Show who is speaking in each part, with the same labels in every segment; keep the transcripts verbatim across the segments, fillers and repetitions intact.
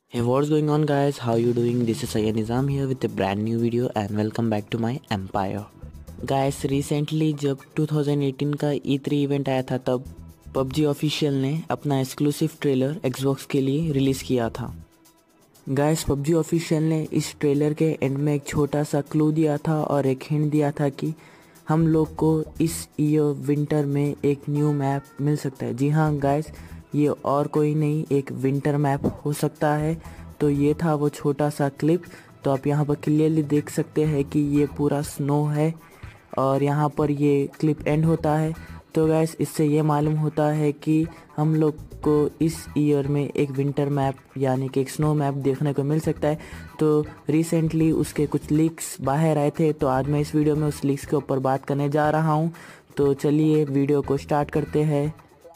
Speaker 1: Hey, what's going on guys? How you doing? This is Sayyid Nizam here with a brand new video and welcome back to my empire. Guys, recently जब two thousand eighteen का E three event आया था तब PUBG official ने अपना exclusive trailer Xbox के लिए release किया था। गाइस, पबजी ऑफिशियल ने इस ट्रेलर के एंड में एक छोटा सा क्लू दिया था और एक हिंट दिया था कि हम लोग को इस ईयर विंटर में एक न्यू मैप मिल सकता है। जी हाँ गाइस, ये और कोई नहीं एक विंटर मैप हो सकता है। तो ये था वो छोटा सा क्लिप। तो आप यहाँ पर क्लियरली देख सकते हैं कि ये पूरा स्नो है और यहाँ पर ये क्लिप एंड होता है। तो गैस, इससे ये मालूम होता है कि हम लोग को इस ईयर में एक विंटर मैप यानी कि एक स्नो मैप देखने को मिल सकता है। तो रिसेंटली उसके कुछ लीक्स बाहर आए थे, तो आज मैं इस वीडियो में उस लीक्स के ऊपर बात करने जा रहा हूँ। तो चलिए वीडियो को स्टार्ट करते हैं।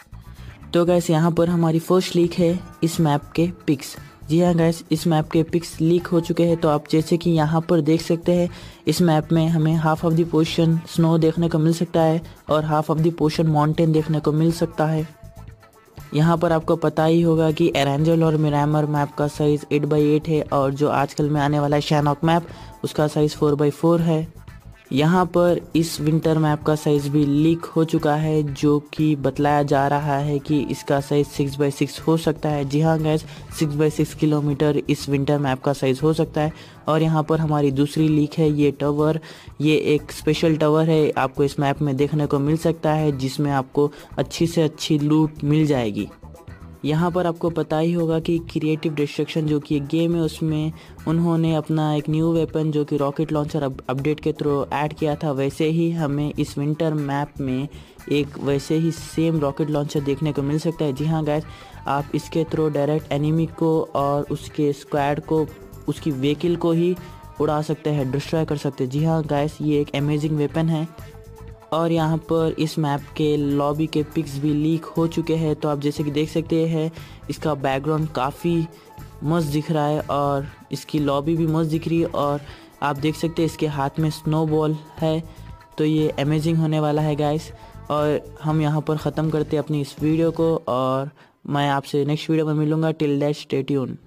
Speaker 1: तो गैस, यहाँ पर हमारी फर्स्ट लीक है इस मैप के पिक्स। जी हाँ गैस, इस मैप के पिक्स लीक हो चुके हैं। तो आप जैसे कि यहाँ पर देख सकते हैं, इस मैप में हमें half of the portion snow देखने को मिल सकता है और half of the portion mountain देखने को मिल सकता है। यहाँ पर आपको पता ही होगा कि एरेंजल और मिरामर मैप का साइज़ एट बाई एट है और जो आजकल में आने वाला है शैनॉक मैप, उसका साइज़ फोर बाई फोर है। यहाँ पर इस विंटर मैप का साइज़ भी लीक हो चुका है, जो कि बतलाया जा रहा है कि इसका साइज़ सिक्स बाई सिक्स हो सकता है। जी हाँ guys, six by six kilometre इस विंटर मैप का साइज़ हो सकता है। और यहाँ पर हमारी दूसरी लीक है ये टावर। ये एक स्पेशल टावर है, आपको इस मैप में देखने को मिल सकता है, जिसमें आपको अच्छी से अच्छी लूट मिल जाएगी। यहाँ पर आपको पता ही होगा कि क्रिएटिव डिस्ट्रक्शन जो कि एक गेम है, उसमें उन्होंने अपना एक न्यू वेपन जो कि रॉकेट लॉन्चर अपडेट के थ्रू ऐड किया था। वैसे ही हमें इस विंटर मैप में एक वैसे ही सेम रॉकेट लॉन्चर देखने को मिल सकता है। जी हाँ गाइस, आप इसके थ्रू डायरेक्ट एनिमी को और उसके स्क्वाड को, उसकी व्हीकल को ही उड़ा सकते हैं, डिस्ट्रॉय कर सकते हैं। जी हाँ गाइस, ये एक अमेजिंग वेपन है। और यहाँ पर इस मैप के लॉबी के पिक्स भी लीक हो चुके हैं। तो आप जैसे कि देख सकते हैं, इसका बैकग्राउंड काफ़ी मस्त दिख रहा है और इसकी लॉबी भी मस्त दिख रही है। और आप देख सकते हैं इसके हाथ में स्नो बॉल है। तो ये अमेजिंग होने वाला है गाइस। और हम यहाँ पर ख़त्म करते हैं अपनी इस वीडियो को और मैं आपसे नेक्स्ट वीडियो में मिलूँगा। Till that stay tune.